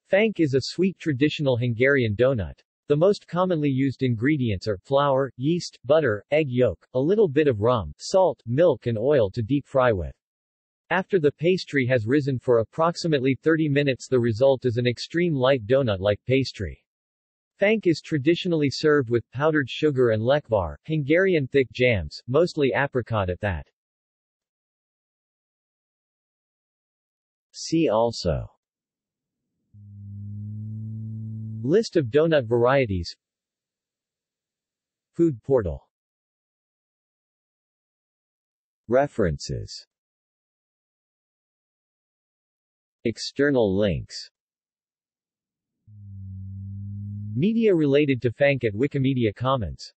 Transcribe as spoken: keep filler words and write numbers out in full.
Fánk is a sweet traditional Hungarian donut. The most commonly used ingredients are flour, yeast, butter, egg yolk, a little bit of rum, salt, milk and oil to deep fry with. After the pastry has risen for approximately thirty minutes, the result is an extreme light donut-like pastry. Fánk is traditionally served with powdered sugar and lekvar, Hungarian thick jams, mostly apricot at that. See also: List of donut varieties, Food portal. References. External links. Media related to Fánk at Wikimedia Commons.